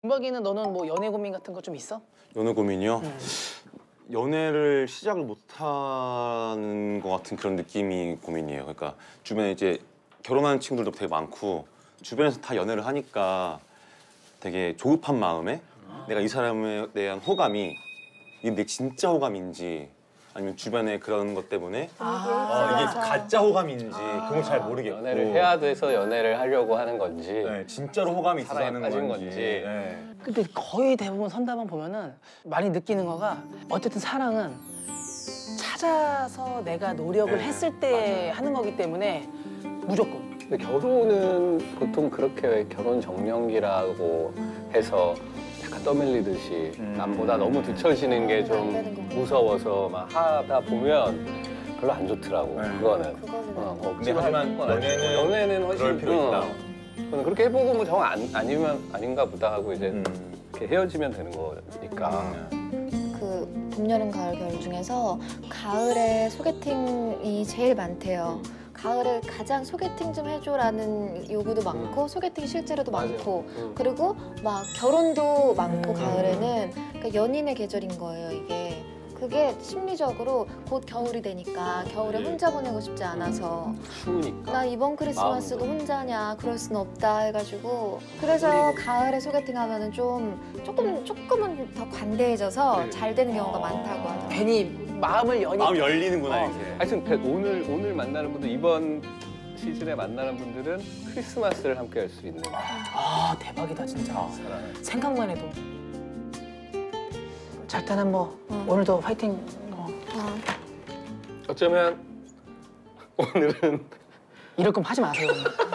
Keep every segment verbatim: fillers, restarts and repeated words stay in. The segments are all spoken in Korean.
은박이는 너는 뭐 연애 고민 같은 거 좀 있어? 연애 고민이요? 음. 연애를 시작을 못하는 것 같은 그런 느낌이 고민이에요. 그러니까 주변에 이제 결혼하는 친구들도 되게 많고 주변에서 다 연애를 하니까 되게 조급한 마음에 내가 이 사람에 대한 호감이 이게 내 진짜 호감인지 아니면 주변에 그런 것 때문에 어, 이게 가짜 호감인지 그런 걸 잘 모르겠고 연애를 해야 돼서 연애를 하려고 하는 건지 네, 진짜로 호감이 있어서 하는 빠진 건지, 건지. 네. 근데 거의 대부분 선담만 보면은 많이 느끼는 거가 어쨌든 사랑은 찾아서 내가 노력을 네, 했을 때 맞아요. 하는 거기 때문에 무조건. 근데 결혼은 보통 그렇게 결혼 정년기라고 해서 약간 떠밀리듯이 음. 남보다 너무 뒤처지는 게 좀 무서워서 막 하다 보면 별로 안 좋더라고. 네. 그거는. 그거는 어, 근데 억지로 하지만 할 건 아니고. 연애는 연애는 훨씬 그럴 필요 있다. 어, 저는 그렇게 해보고 뭐 정 안, 아니면 아닌가 보다 하고 이제 음. 이렇게 헤어지면 되는 거니까. 그 봄, 여름, 가을, 겨울 중에서 가을에 소개팅이 제일 많대요. 가을에 가장 소개팅 좀 해줘라는 요구도 많고 소개팅 실제로도 맞아요. 많고 음. 그리고 막 결혼도 많고 음. 가을에는 그러니까 연인의 계절인 거예요 이게. 그게 심리적으로 곧 겨울이 되니까 겨울에 네. 혼자 보내고 싶지 않아서 추우니까. 나 이번 크리스마스도 마음도. 혼자냐 그럴 순 없다 해가지고 그래서 가을에 소개팅 하면은 좀 조금 조금은 더 관대해져서 네. 잘 되는 경우가 많다고 하더라고요. 괜히 마음을 여니까. 마음 열리는구나 어. 이렇게. 하여튼 배- 오늘 오늘 만나는 분들 이번 시즌에 만나는 분들은 크리스마스를 함께 할 수 있는 아 대박이다 진짜. 사랑. 생각만 해도. 자 일단은 뭐 응. 오늘도 화이팅. 어. 어. 어쩌면 오늘은 이럴 거면 하지 마세요.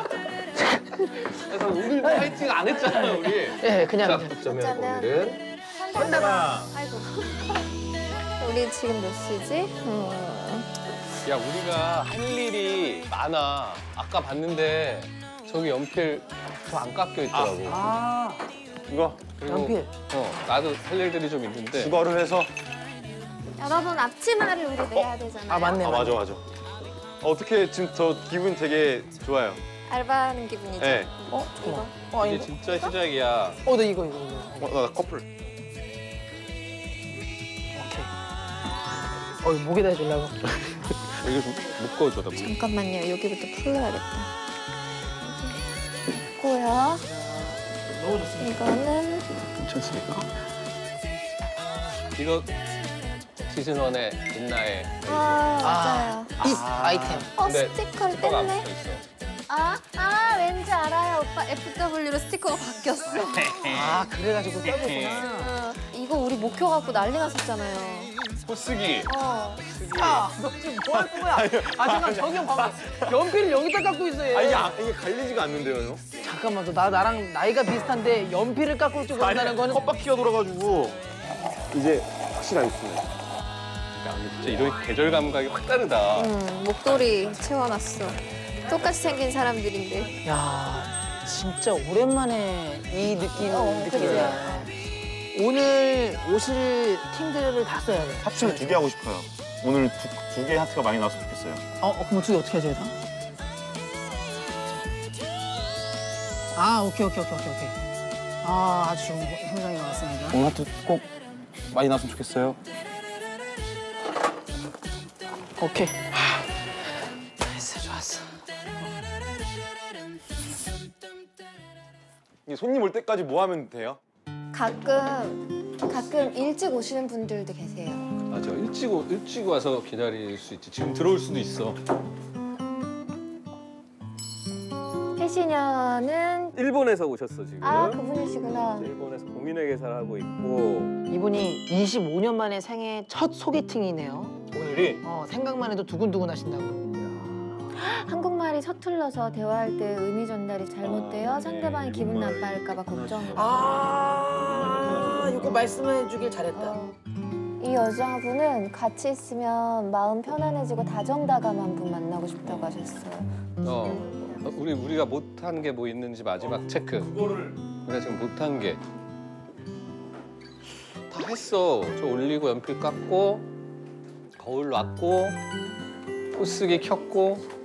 그래서 오늘도 파이팅 안 했잖아요 우리. 예 그냥. 자, 그냥. 어쩌면 어쩌면. 오늘은 선담아. 아이고. 우리 지금 몇 시지? 음. 야 우리가 할 일이 많아. 아까 봤는데 저기 연필 더 안 깎여 있더라고. 아 이거 그리고, 연필. 어 나도 할 일들이 좀 있는데. 주거를 해서 여러분 앞치마를 우리 내야 되잖아요. 아 맞네. 아 맞네. 맞아 맞아. 어떻게 지금 저 기분 되게 좋아요. 알바하는 기분이죠. 네. 어? 이거. 어 이게 이거. 진짜 시작이야. 어, 나 이거 이거 이거. 어, 나 커플. 오케이. 어, 이거 목에다 해주려고. 이거 좀 묶어줘. 나 잠깐만요. 여기부터 풀러야겠다. 고요. 너무 좋습니다. 이거는 괜찮습니까? 이거 시즌 원의 인나의 아 맞아요. 이 아이템. 어 근데 스티커를 스티커가 안 뗐네. 붙어 있어. 아, 아 왠지 알아요. 오빠 에프더블유로 스티커가 바뀌었어. 아, 그래가지고 네. 써줬구나. 어, 이거 우리 목표 갖고 난리 났었잖아요. 호쓰기. 어. 야, 너 지금 뭐 할 거야? 아, 잠깐, 저기 형 봐봐. 연필을 여기다 깎고 있어, 얘. 아 이게, 아, 이게 갈리지가 않는데요, 형? 잠깐만, 너 나, 나랑 나이가 비슷한데 연필을 깎고 있고 그런다는 거는. 컵바퀴가 돌아가지고 이제 확실히 알겠습니다. 야 근데 진짜 이런 계절 감각이 확 다르다. 음, 목도리 채워놨어. 똑같이 생긴 사람들인데. 야, 진짜 오랜만에 이 느낌, 어, 느낌이야. 오늘 오실 팀들을 다 써야 돼. 하트를 두 개 하고 싶어요. 오늘 두 개 하트가 많이 나왔으면 좋겠어요. 어, 어 그럼 두 개 어떻게 하죠, 얘들아? 아, 오케이, 오케이, 오케이, 오케이, 오케이. 아, 아주 좋은 현상이 나왔습니다. 오늘 하트 꼭 많이 나왔으면 좋겠어요. 오케이. 됐어, 좋았어. 이게 손님 올 때까지 뭐 하면 돼요? 가끔 가끔 일찍 오시는 분들도 계세요. 맞아. 일찍 오, 일찍 와서 기다릴 수 있지. 지금 들어올 수도 있어. 해시녀는 일본에서 오셨어 지금. 아 그분이시구나. 일본에서 공인회계사를 하고 있고. 이분이 이십오 년 만에 생애 첫 소개팅이네요. 오늘이? 어, 생각만 해도 두근두근 하신다고. 한국말이 서툴러서 대화할 때 의미 전달이 잘못되어 아, 상대방이 네, 기분 일본말. 나빠할까 봐 걱정이다. 아, 이거 말씀해 주길 잘했다. 어. 이 여자분은 같이 있으면 마음 편안해지고 다정다감한 분 만나고 싶다고 하셨어요. 어. 우리 우리가 못한 게 뭐 있는지 마지막 체크. 그거를 우리가 지금 못한 게 다 했어. 저 올리고 연필 깎고 거울 놨고 호스기 켰고